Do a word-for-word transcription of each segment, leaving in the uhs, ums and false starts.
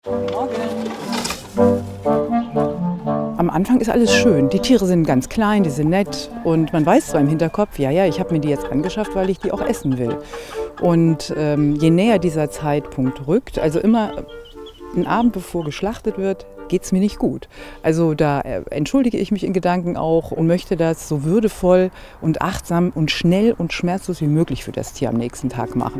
Am Anfang ist alles schön. Die Tiere sind ganz klein, die sind nett. Und man weiß zwar im Hinterkopf, ja, ja, ich habe mir die jetzt angeschafft, weil ich die auch essen will. Und ähm, je näher dieser Zeitpunkt rückt, also immer einen Abend bevor geschlachtet wird, geht es mir nicht gut. Also da entschuldige ich mich in Gedanken auch und möchte das so würdevoll und achtsam und schnell und schmerzlos wie möglich für das Tier am nächsten Tag machen.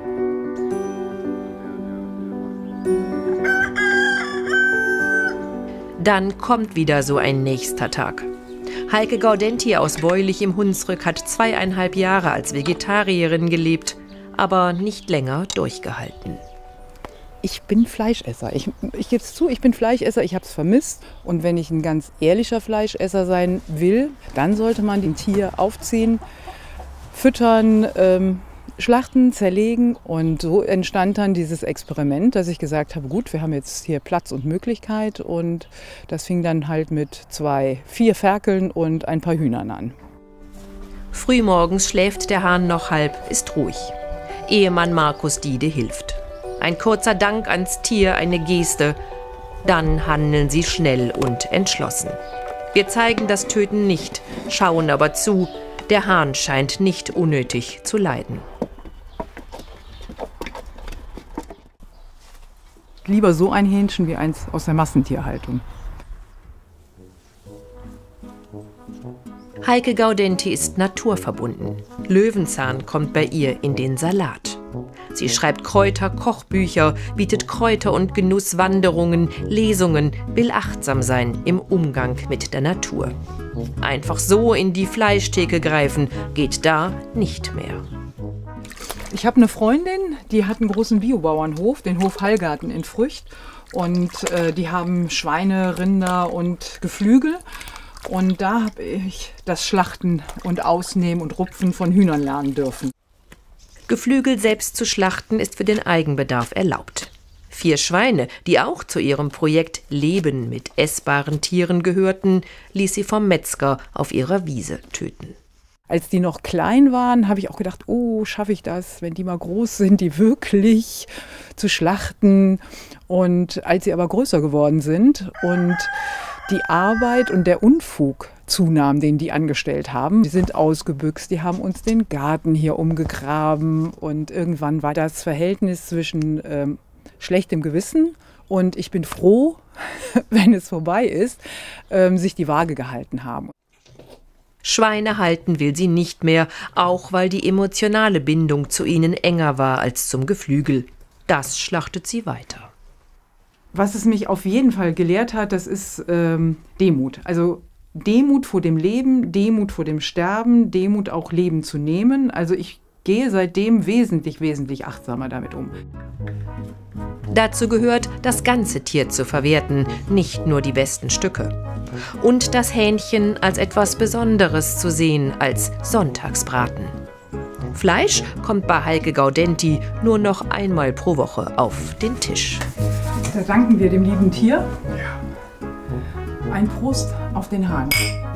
Dann kommt wieder so ein nächster Tag. Heike Gaudenti aus Beulich im Hunsrück hat zweieinhalb Jahre als Vegetarierin gelebt, aber nicht länger durchgehalten. Ich bin Fleischesser. Ich, ich gebe es zu, ich bin Fleischesser, ich habe es vermisst. Und wenn ich ein ganz ehrlicher Fleischesser sein will, dann sollte man ein Tier aufziehen, füttern, ähm, schlachten, zerlegen. Und so entstand dann dieses Experiment, dass ich gesagt habe, gut, wir haben jetzt hier Platz und Möglichkeit. Und das fing dann halt mit zwei, vier Ferkeln und ein paar Hühnern an. Frühmorgens schläft der Hahn noch halb, ist ruhig. Ehemann Markus Diede hilft. Ein kurzer Dank ans Tier, eine Geste. Dann handeln sie schnell und entschlossen. Wir zeigen das Töten nicht, schauen aber zu. Der Hahn scheint nicht unnötig zu leiden. Lieber so ein Hähnchen wie eins aus der Massentierhaltung. Heike Gaudenti ist naturverbunden. Löwenzahn kommt bei ihr in den Salat. Sie schreibt Kräuter-Kochbücher, bietet Kräuter- und Genusswanderungen, Lesungen, will achtsam sein im Umgang mit der Natur. Einfach so in die Fleischtheke greifen, geht da nicht mehr. Ich habe eine Freundin, die hat einen großen Biobauernhof, den Hof Hallgarten in Frücht. Und äh, die haben Schweine, Rinder und Geflügel. Und da habe ich das Schlachten und Ausnehmen und Rupfen von Hühnern lernen dürfen. Geflügel selbst zu schlachten ist für den Eigenbedarf erlaubt. Vier Schweine, die auch zu ihrem Projekt Leben mit essbaren Tieren gehörten, ließ sie vom Metzger auf ihrer Wiese töten. Als die noch klein waren, habe ich auch gedacht, oh, schaffe ich das, wenn die mal groß sind, die wirklich zu schlachten. Und als sie aber größer geworden sind und die Arbeit und der Unfug zunahm, den die angestellt haben. Die sind ausgebüxt, die haben uns den Garten hier umgegraben und irgendwann war das Verhältnis zwischen ähm, schlechtem Gewissen und ich bin froh, wenn es vorbei ist, ähm, sich die Waage gehalten haben. Schweine halten will sie nicht mehr, auch weil die emotionale Bindung zu ihnen enger war als zum Geflügel. Das schlachtet sie weiter. Was es mich auf jeden Fall gelehrt hat, das ist ähm, Demut. Also Demut vor dem Leben, Demut vor dem Sterben, Demut auch Leben zu nehmen. Also ich gehe seitdem wesentlich, wesentlich achtsamer damit um. Dazu gehört, das ganze Tier zu verwerten, nicht nur die besten Stücke. Und das Hähnchen als etwas Besonderes zu sehen, als Sonntagsbraten. Fleisch kommt bei Heike Gaudenti nur noch einmal pro Woche auf den Tisch. Da danken wir dem lieben Tier. Ein Prost auf den Hahn.